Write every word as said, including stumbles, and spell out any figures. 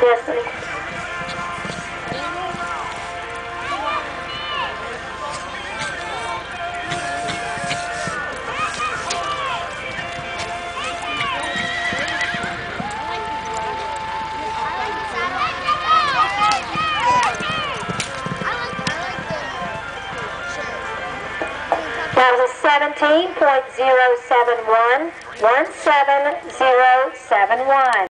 Destiny. That was a seventeen point zero seven one, one seven zero seven one.